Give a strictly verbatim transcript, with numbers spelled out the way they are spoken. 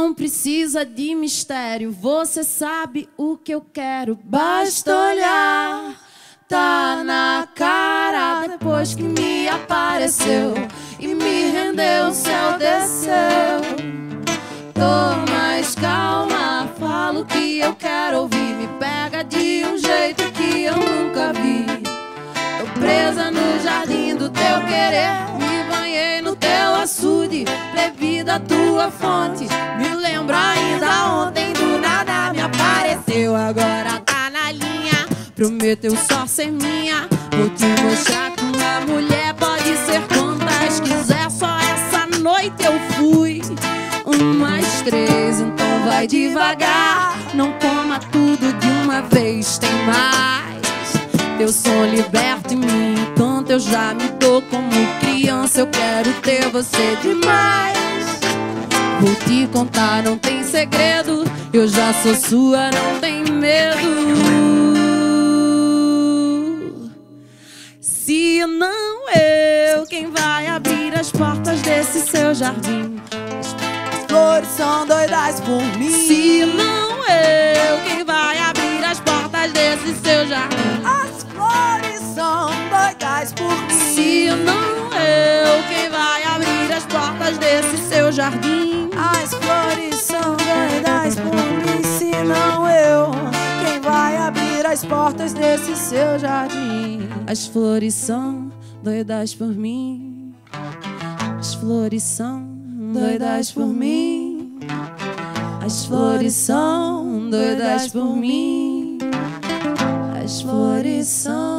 não precisa de mistério, você sabe o que eu quero. Basta olhar, tá na cara. Depois que me apareceu e me rendeu, o céu desceu. Tô mais calma, falo o que eu quero ouvir. Me pega de um jeito que eu nunca vi. Tô presa no jardim do teu querer, me banhei no teu açude, bebi da tua fonte. Me lembro ainda ontem, do nada me apareceu. Agora tá na linha, prometeu só ser minha. Vou te mostrar que uma mulher pode ser quantas quiser. Só essa noite eu fui umas três, então vai devagar. Não coma tudo de uma vez, tem mais. Teu som liberta em mim, enquanto eu já me dou como criança. Eu quero ter você demais. Vou te contar, não tem segredo, eu já sou sua, não tem medo. Se não eu, quem vai abrir as portas desse seu jardim? As flores são doidas por mim. Se não eu, quem vai abrir as portas desse seu jardim? As flores são doidas por mim. Se não eu, quem vai abrir as portas desse seu jardim? As flores são doidas por mim. Se não eu, quem vai abrir as portas desse seu jardim? As flores são doidas por mim. As flores são doidas por mim. As flores são doidas por mim. As flores são